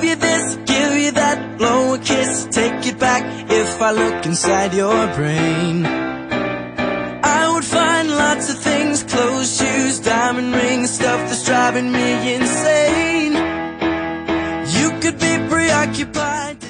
you this, give you that, blow a kiss, take it back. If I look inside your brain, I would find lots of things, clothes, shoes, diamond rings, stuff that's driving me insane. You could be preoccupied.